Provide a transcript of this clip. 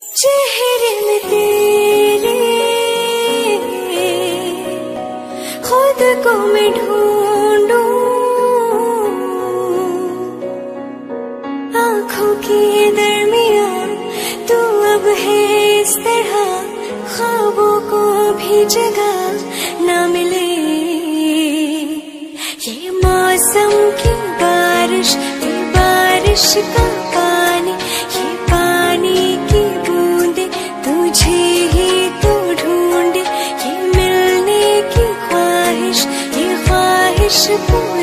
चेहरे में तेरे खुद को मैं ढूंढूं, आँखों के दरमियाँ तू अब है इस तरह, ख्वाबों को भी जगह ना मिले। ये मौसम की बारिश, ये बारिश का पानी, ये पानी की बूंदे तुझे ही तो ढूंढे। ये मिलने की ख्वाहिश, ये ख्वाहिश